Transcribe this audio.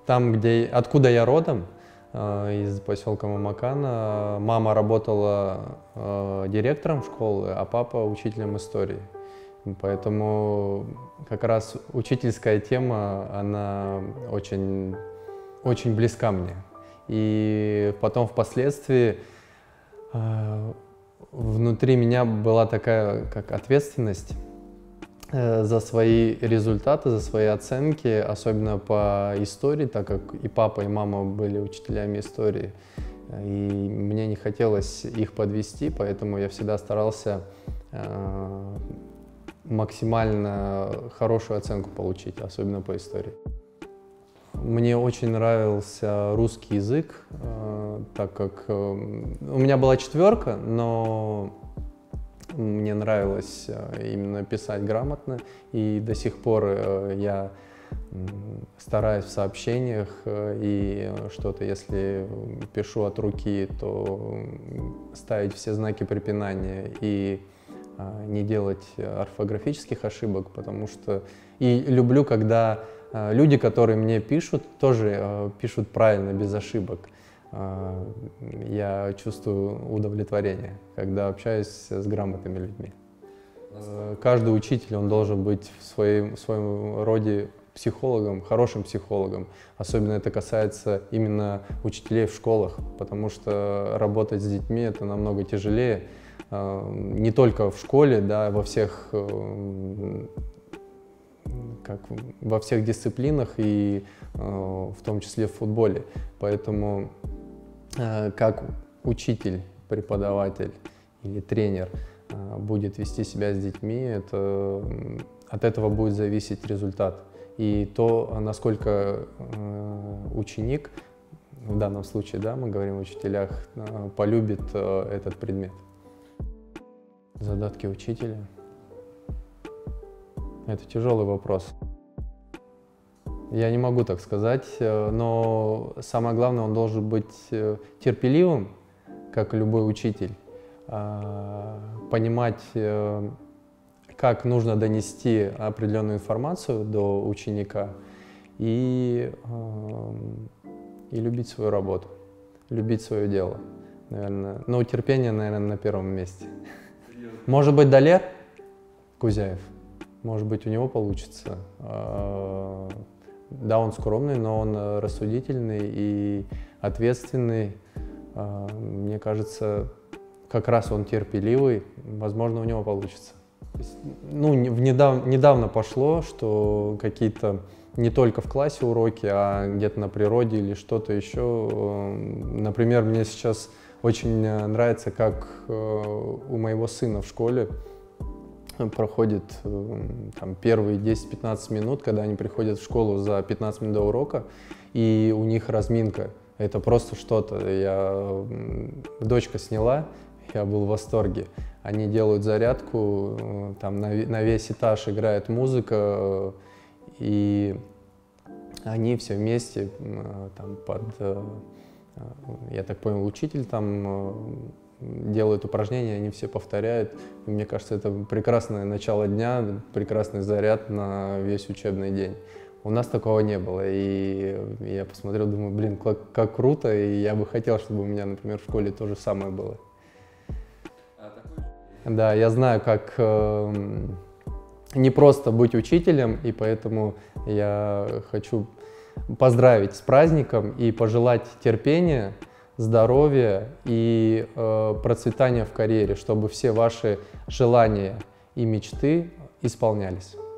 Там, откуда я родом, из поселка Мамакана, мама работала директором школы, а папа учителем истории. Поэтому как раз учительская тема, она очень, очень близка мне. И потом впоследствии внутри меня была такая как ответственность за свои результаты, за свои оценки, особенно по истории, так как и папа, и мама были учителями истории. И мне не хотелось их подвести, поэтому я всегда старался максимально хорошую оценку получить, особенно по истории. Мне очень нравился русский язык, так как у меня была 4, но мне нравилось именно писать грамотно, и до сих пор я стараюсь в сообщениях, и что-то, если пишу от руки, то ставить все знаки препинания и не делать орфографических ошибок, потому что и люблю, когда люди, которые мне пишут, тоже пишут правильно, без ошибок. Я чувствую удовлетворение, когда общаюсь с грамотными людьми. Каждый учитель, он должен быть в своем роде психологом, хорошим психологом. Особенно это касается именно учителей в школах, потому что работать с детьми это намного тяжелее. Не только в школе, да, во всех дисциплинах и в том числе в футболе. Поэтому как учитель, преподаватель или тренер будет вести себя с детьми, от этого будет зависеть результат. И то, насколько ученик, в данном случае, да, мы говорим о учителях, полюбит этот предмет. Задатки учителя. Это тяжелый вопрос. Я не могу так сказать, но самое главное, он должен быть терпеливым, как любой учитель, понимать, как нужно донести определенную информацию до ученика и любить свою работу, любить свое дело, наверное. Но терпение, наверное, на первом месте. Может быть, Далер Кузяев, может быть, у него получится. Да, он скромный, но он рассудительный и ответственный. Мне кажется, как раз он терпеливый, возможно, у него получится. Ну, недавно пошло, что какие-то не только в классе уроки, а где-то на природе или что-то еще. Например, мне сейчас очень нравится, как у моего сына в школе проходит там, первые 10-15 минут, когда они приходят в школу за 15 минут до урока, и у них разминка. Это просто что-то. Дочка сняла, я был в восторге. Они делают зарядку, там на весь этаж играет музыка, и они все вместе там, я так понял, учитель там делают упражнения, они все повторяют. И мне кажется, это прекрасное начало дня, прекрасный заряд на весь учебный день. У нас такого не было, и я посмотрел, думаю, блин, как круто, и я бы хотел, чтобы у меня, например, в школе то же самое было. Да, я знаю, как не просто быть учителем, и поэтому я хочу поздравить с праздником и пожелать терпения, здоровья и процветания в карьере, чтобы все ваши желания и мечты исполнялись.